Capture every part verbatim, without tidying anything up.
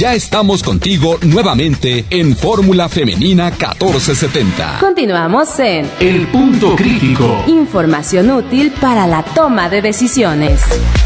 Ya estamos contigo nuevamente en Fórmula Femenina catorce setenta. Continuamos en El Punto Crítico. Información útil para la toma de decisiones.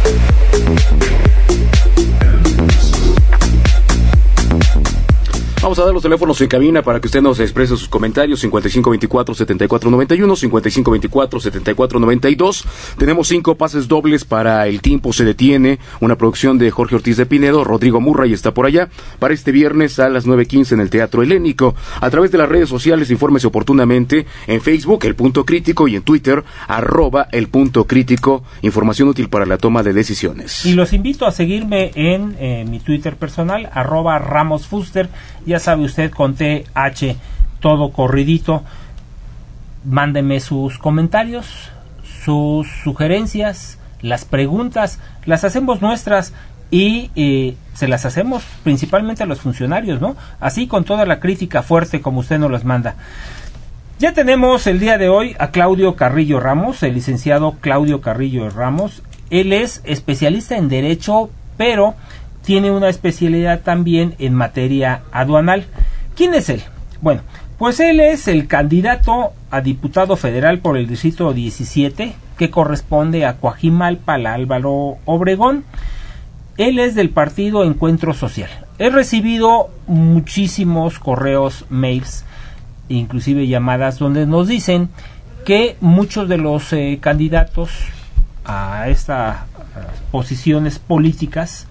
Vamos a dar los teléfonos en cabina para que usted nos exprese sus comentarios. cincuenta y cinco veinticuatro, setenta y cuatro noventa y uno, cincuenta y cinco veinticuatro, setenta y cuatro noventa y dos. Tenemos cinco pases dobles para El Tiempo se detiene, una producción de Jorge Ortiz de Pinedo. Rodrigo Murray está por allá, para este viernes a las nueve quince en el Teatro Helénico. A través de las redes sociales, infórmese oportunamente en Facebook, El Punto Crítico, y en Twitter, arroba El Punto Crítico. Información útil para la toma de decisiones. Y los invito a seguirme en eh, mi Twitter personal, arroba Ramos Fuster. Ya sabe usted, con T H, todo corridito. Mándeme sus comentarios, sus sugerencias, las preguntas, las hacemos nuestras y eh, se las hacemos principalmente a los funcionarios, ¿no? Así, con toda la crítica fuerte como usted nos las manda. Ya tenemos el día de hoy a Claudio Carrillo Ramos, el licenciado Claudio Carrillo Ramos. Él es especialista en Derecho, pero tiene una especialidad también en materia aduanal. ¿Quién es él? Bueno, pues él es el candidato a diputado federal por el distrito diecisiete, que corresponde a Coajimalpa, Álvaro Obregón. Él es del partido Encuentro Social. He recibido muchísimos correos, mails, inclusive llamadas, donde nos dicen que muchos de los eh, candidatos a estas posiciones políticas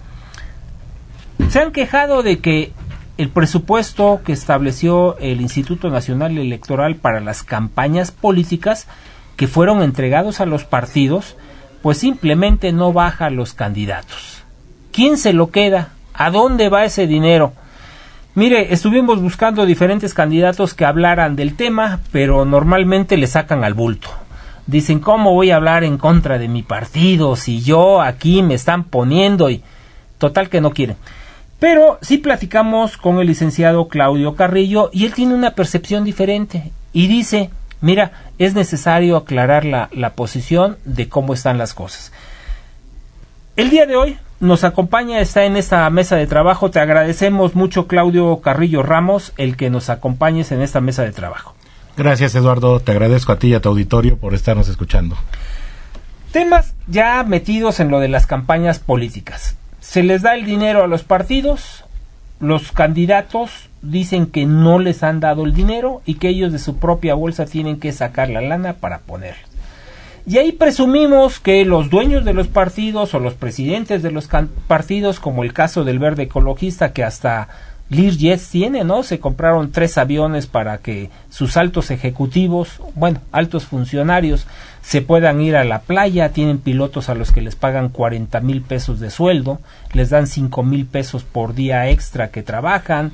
se han quejado de que el presupuesto que estableció el Instituto Nacional Electoral para las campañas políticas que fueron entregados a los partidos, pues simplemente no baja a los candidatos. ¿Quién se lo queda? ¿A dónde va ese dinero? Mire, estuvimos buscando diferentes candidatos que hablaran del tema, pero normalmente le sacan al bulto. Dicen, ¿cómo voy a hablar en contra de mi partido si yo aquí me están poniendo? Y total que no quieren. Pero sí platicamos con el licenciado Claudio Carrillo y él tiene una percepción diferente y dice, mira, es necesario aclarar la, la posición de cómo están las cosas. El día de hoy nos acompaña, está en esta mesa de trabajo. Te agradecemos mucho, Claudio Carrillo Ramos, el que nos acompañes en esta mesa de trabajo. Gracias, Eduardo, te agradezco a ti y a tu auditorio por estarnos escuchando. Temas ya metidos en lo de las campañas políticas. Se les da el dinero a los partidos, los candidatos dicen que no les han dado el dinero y que ellos de su propia bolsa tienen que sacar la lana para ponerla. Y ahí presumimos que los dueños de los partidos o los presidentes de los partidos, como el caso del Verde Ecologista, que hasta Learjets tiene, ¿no? Se compraron tres aviones para que sus altos ejecutivos, bueno, altos funcionarios, se puedan ir a la playa. Tienen pilotos a los que les pagan cuarenta mil pesos de sueldo, les dan cinco mil pesos por día extra que trabajan,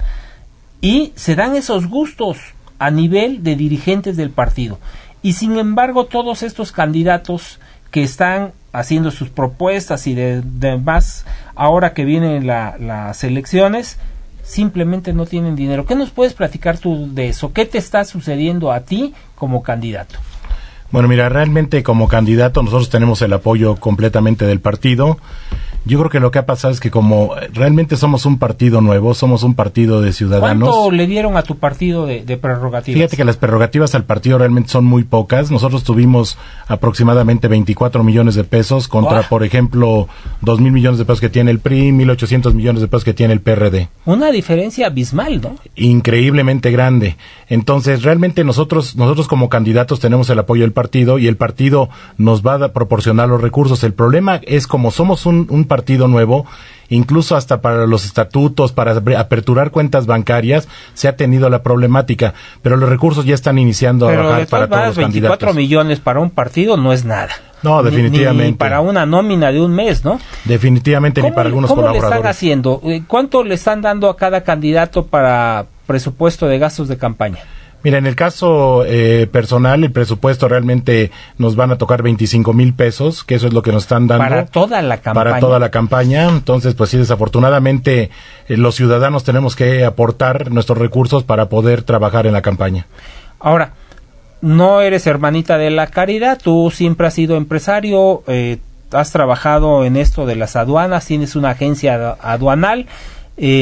y se dan esos gustos a nivel de dirigentes del partido. Y sin embargo, todos estos candidatos que están haciendo sus propuestas y de, demás, ahora que vienen la, las elecciones, simplemente no tienen dinero. ¿Qué nos puedes platicar tú de eso? ¿Qué te está sucediendo a ti como candidato? Bueno, mira, realmente como candidato nosotros tenemos el apoyo completamente del partido. Yo creo que lo que ha pasado es que como realmente somos un partido nuevo, somos un partido de ciudadanos. ¿Cuánto le dieron a tu partido de, de prerrogativas? Fíjate que las prerrogativas al partido realmente son muy pocas. Nosotros tuvimos aproximadamente veinticuatro millones de pesos contra, oh. por ejemplo, dos mil millones de pesos que tiene el P R I, mil ochocientos millones de pesos que tiene el P R D. Una diferencia abismal, ¿no? Increíblemente grande. Entonces, realmente nosotros nosotros como candidatos tenemos el apoyo del partido y el partido nos va a proporcionar los recursos. El problema es como somos un, un partido nuevo, incluso hasta para los estatutos, para aperturar cuentas bancarias, se ha tenido la problemática, pero los recursos ya están iniciando pero a bajar para todos los candidatos. veinticuatro millones para un partido no es nada. No, definitivamente. Ni, ni para una nómina de un mes, ¿no? Definitivamente ni para algunos ¿cómo colaboradores. ¿Cómo le están haciendo? ¿Cuánto le están dando a cada candidato para presupuesto de gastos de campaña? Mira, en el caso eh, personal, el presupuesto realmente nos van a tocar veinticinco mil pesos, que eso es lo que nos están dando. Para toda la campaña. Para toda la campaña. Entonces, pues sí, desafortunadamente, eh, los ciudadanos tenemos que aportar nuestros recursos para poder trabajar en la campaña. Ahora, no eres hermanita de la caridad, tú siempre has sido empresario, eh, has trabajado en esto de las aduanas, tienes una agencia aduanal, eh,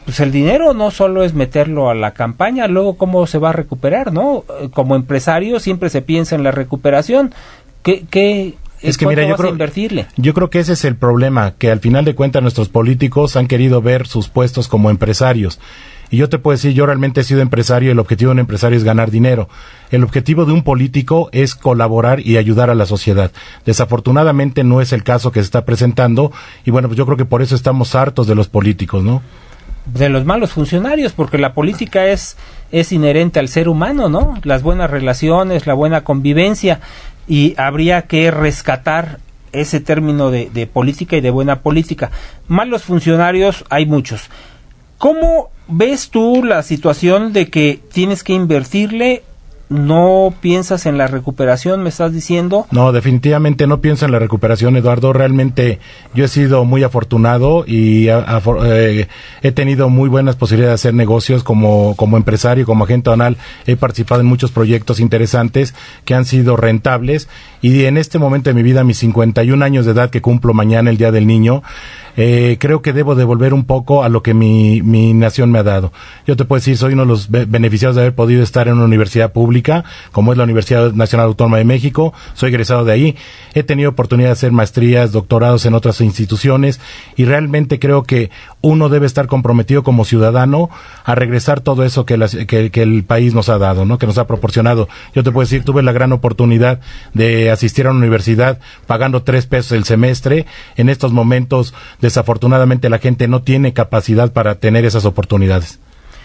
pues el dinero no solo es meterlo a la campaña, luego cómo se va a recuperar, ¿no? Como empresario siempre se piensa en la recuperación. ¿Qué, qué es que mira, yo vas creo, a invertirle? Yo creo que ese es el problema, que al final de cuentas nuestros políticos han querido ver sus puestos como empresarios. Y yo te puedo decir, yo realmente he sido empresario, el objetivo de un empresario es ganar dinero. El objetivo de un político es colaborar y ayudar a la sociedad. Desafortunadamente no es el caso que se está presentando, y bueno, pues yo creo que por eso estamos hartos de los políticos, ¿no? De los malos funcionarios, porque la política es, es inherente al ser humano, ¿no? Las buenas relaciones, la buena convivencia, y habría que rescatar ese término de, de política y de buena política. Malos funcionarios hay muchos. ¿Cómo ves tú la situación de que tienes que invertirle? ¿No piensas en la recuperación, me estás diciendo? No, definitivamente no pienso en la recuperación, Eduardo. Realmente yo he sido muy afortunado y a, a, eh, he tenido muy buenas posibilidades de hacer negocios como, como empresario, como agente aduanal. He participado en muchos proyectos interesantes que han sido rentables, y en este momento de mi vida, mis cincuenta y un años de edad que cumplo mañana, el Día del Niño, Eh, creo que debo devolver un poco a lo que mi, mi nación me ha dado. Yo te puedo decir, soy uno de los be- beneficiados de haber podido estar en una universidad pública, como es la Universidad Nacional Autónoma de México. Soy egresado de ahí. He tenido oportunidad de hacer maestrías, doctorados en otras instituciones, y realmente creo que uno debe estar comprometido como ciudadano a regresar todo eso que, las, que, que el país nos ha dado, ¿no? Que nos ha proporcionado. Yo te puedo decir, tuve la gran oportunidad de asistir a una universidad pagando tres pesos el semestre. En estos momentos, desafortunadamente, la gente no tiene capacidad para tener esas oportunidades.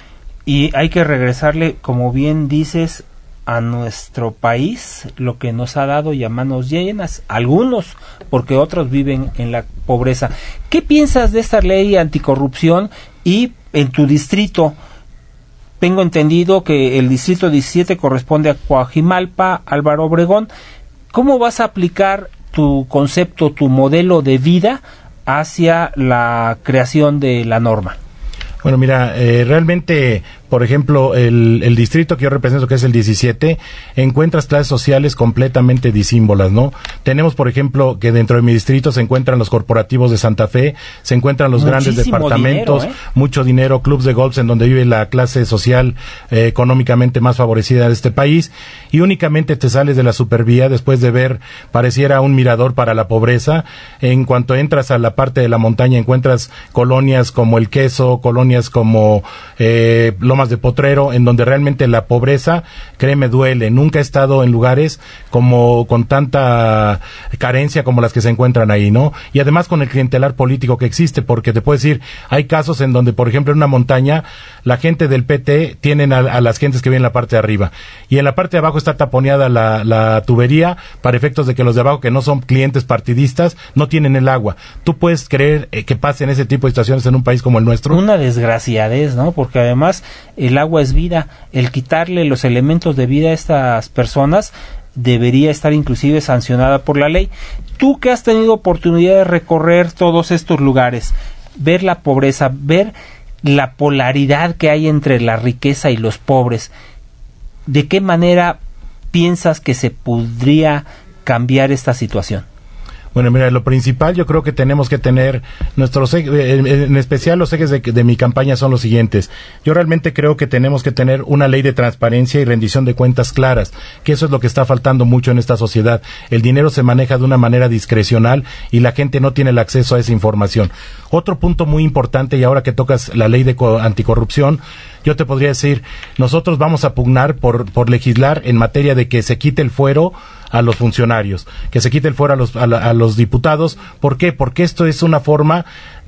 Y hay que regresarle, como bien dices, a nuestro país lo que nos ha dado, y a manos llenas, algunos, porque otros viven en la pobreza. ¿Qué piensas de esta ley anticorrupción? Y en tu distrito, tengo entendido que el distrito diecisiete corresponde a Coajimalpa, Álvaro Obregón. ¿Cómo vas a aplicar tu concepto, tu modelo de vida hacia la creación de la norma? Bueno, mira, eh, realmente, por ejemplo, el, el distrito que yo represento, que es el diecisiete, encuentras clases sociales completamente disímbolas, ¿no? Tenemos, por ejemplo, que dentro de mi distrito se encuentran los corporativos de Santa Fe, se encuentran los Muchísimo grandes departamentos, dinero, ¿eh? mucho dinero, clubs de golf en donde vive la clase social eh, económicamente más favorecida de este país, y únicamente te sales de la supervía después de ver, pareciera un mirador para la pobreza. En cuanto entras a la parte de la montaña, encuentras colonias como El Queso, colonias como eh, Lomas de Potrero, en donde realmente la pobreza, créeme, duele. Nunca he estado en lugares como con tanta carencia como las que se encuentran ahí, ¿no? Y además con el clientelar político que existe, porque te puedo decir, hay casos en donde, por ejemplo, en una montaña, la gente del P T tienen a, a las gentes que viven en la parte de arriba, y en la parte de abajo está taponeada la, la tubería, para efectos de que los de abajo, que no son clientes partidistas, no tienen el agua. ¿Tú puedes creer eh, que pasen ese tipo de situaciones en un país como el nuestro? Una desgraciadez, ¿no? Porque además el agua es vida. El quitarle los elementos de vida a estas personas debería estar inclusive sancionada por la ley. Tú que has tenido oportunidad de recorrer todos estos lugares, ver la pobreza, ver la polaridad que hay entre la riqueza y los pobres, ¿de qué manera piensas que se podría cambiar esta situación? Bueno, mira, lo principal yo creo que tenemos que tener nuestros, en especial los ejes de, de mi campaña son los siguientes. Yo realmente creo que tenemos que tener una ley de transparencia y rendición de cuentas claras, que eso es lo que está faltando mucho en esta sociedad. El dinero se maneja de una manera discrecional y la gente no tiene el acceso a esa información. Otro punto muy importante, y ahora que tocas la ley de anticorrupción, yo te podría decir, nosotros vamos a pugnar por, por legislar en materia de que se quite el fuero a los funcionarios, que se quite el fuero a los, a, la, a los diputados. ¿Por qué? Porque esto es una forma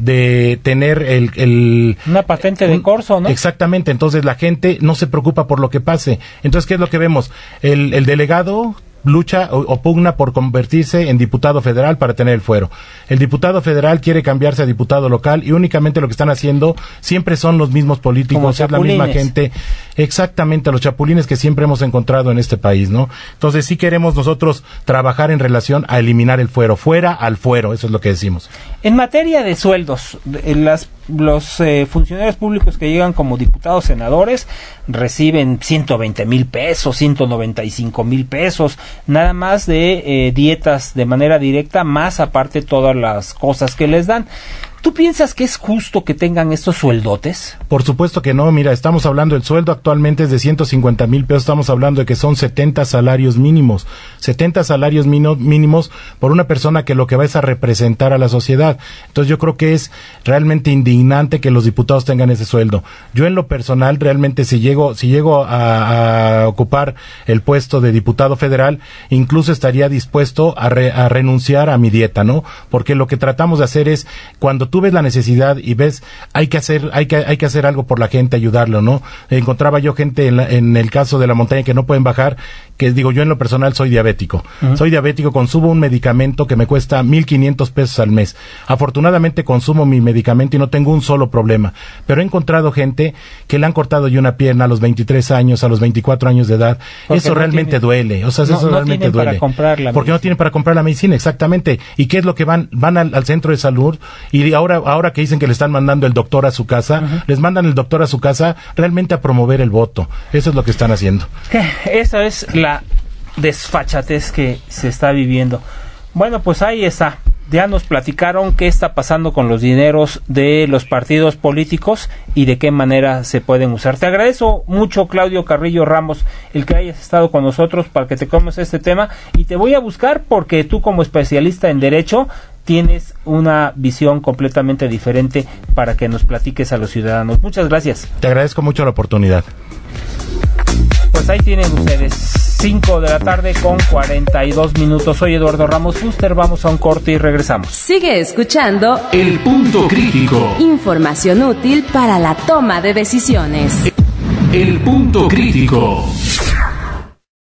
de tener el... el una patente de un, corso, ¿no? Exactamente, entonces la gente no se preocupa por lo que pase. Entonces, ¿qué es lo que vemos? El, el delegado lucha o, o pugna por convertirse en diputado federal para tener el fuero. El diputado federal quiere cambiarse a diputado local, y únicamente lo que están haciendo siempre son los mismos políticos, es la misma gente, exactamente, los chapulines que siempre hemos encontrado en este país, ¿no? Entonces sí queremos nosotros trabajar en relación a eliminar el fuero, fuera al fuero, eso es lo que decimos. En materia de sueldos, las los eh, funcionarios públicos que llegan como diputados, senadores, reciben ciento veinte mil pesos, ciento noventa y cinco mil pesos, nada más de eh, dietas de manera directa, más aparte todas las cosas que les dan. ¿Tú piensas que es justo que tengan estos sueldotes? Por supuesto que no. Mira, estamos hablando, el sueldo actualmente es de ciento cincuenta mil pesos, estamos hablando de que son setenta salarios mínimos, setenta salarios mino, mínimos por una persona que lo que va es a representar a la sociedad. Entonces yo creo que es realmente indignante que los diputados tengan ese sueldo. Yo en lo personal, realmente si llego, si llego a, a ocupar el puesto de diputado federal, incluso estaría dispuesto a, re, a renunciar a mi dieta, ¿no? Porque lo que tratamos de hacer es, cuando tú ves la necesidad y ves, hay que hacer, hay que, hay que hacer algo por la gente, ayudarlo, ¿no? Encontraba yo gente en, la, en el caso de la montaña que no pueden bajar, que digo, yo en lo personal soy diabético. Uh-huh. Soy diabético, consumo un medicamento que me cuesta mil quinientos pesos al mes. Afortunadamente consumo mi medicamento y no tengo un solo problema. Pero he encontrado gente que le han cortado yo una pierna a los veintitrés años, a los veinticuatro años de edad. Porque eso no realmente tiene, duele. O sea, no, eso no realmente duele. Para comprar la porque medicina. No tienen para comprar la medicina, exactamente. ¿Y qué es lo que van? Van al, al centro de salud y ahora, ahora que dicen que le están mandando el doctor a su casa, uh-huh. les mandan el doctor a su casa realmente a promover el voto. Eso es lo que están haciendo. Esa es la desfachatez que se está viviendo. Bueno, pues ahí está. Ya nos platicaron qué está pasando con los dineros de los partidos políticos y de qué manera se pueden usar. Te agradezco mucho, Claudio Carrillo Ramos, el que hayas estado con nosotros para que te comes este tema, y te voy a buscar porque tú, como especialista en derecho, tienes una visión completamente diferente para que nos platiques a los ciudadanos. Muchas gracias. Te agradezco mucho la oportunidad. Pues ahí tienen ustedes, cinco de la tarde con cuarenta y dos minutos. Soy Eduardo Ramos Fuster, vamos a un corte y regresamos. Sigue escuchando El Punto Crítico. Información útil para la toma de decisiones. El Punto Crítico.